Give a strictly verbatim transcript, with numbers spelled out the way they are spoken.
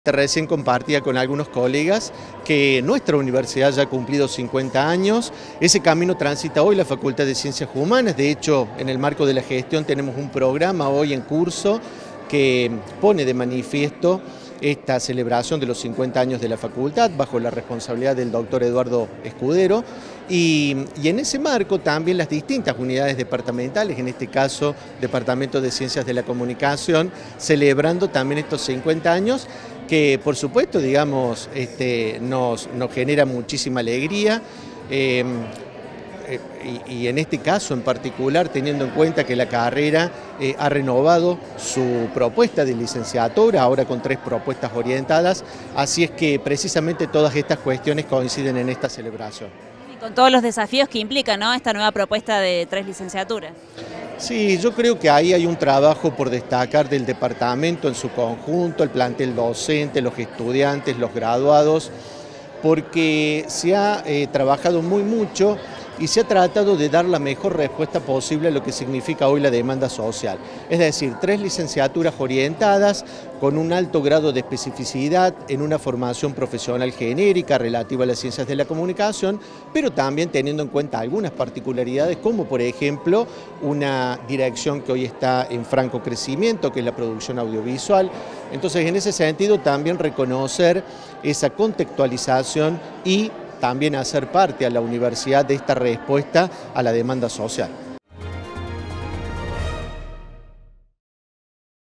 Recién compartía con algunos colegas que nuestra universidad ya ha cumplido cincuenta años, ese camino transita hoy la Facultad de Ciencias Humanas. De hecho, en el marco de la gestión tenemos un programa hoy en curso que pone de manifiesto esta celebración de los cincuenta años de la facultad bajo la responsabilidad del doctor Eduardo Escudero y, y en ese marco también las distintas unidades departamentales, en este caso Departamento de Ciencias de la Comunicación, celebrando también estos cincuenta años que por supuesto, digamos, este, nos, nos genera muchísima alegría. Eh, Y, y en este caso en particular, teniendo en cuenta que la carrera eh, ha renovado su propuesta de licenciatura, ahora con tres propuestas orientadas, así es que precisamente todas estas cuestiones coinciden en esta celebración. Y con todos los desafíos que implica, ¿no?, esta nueva propuesta de tres licenciaturas. Sí, yo creo que ahí hay un trabajo por destacar del departamento en su conjunto, el plantel docente, los estudiantes, los graduados, porque se ha eh, trabajado muy mucho y se ha tratado de dar la mejor respuesta posible a lo que significa hoy la demanda social. Es decir, tres licenciaturas orientadas con un alto grado de especificidad en una formación profesional genérica relativa a las ciencias de la comunicación, pero también teniendo en cuenta algunas particularidades, como por ejemplo una dirección que hoy está en franco crecimiento, que es la producción audiovisual. Entonces, en ese sentido, también reconocer esa contextualización y también hacer parte a la universidad de esta respuesta a la demanda social.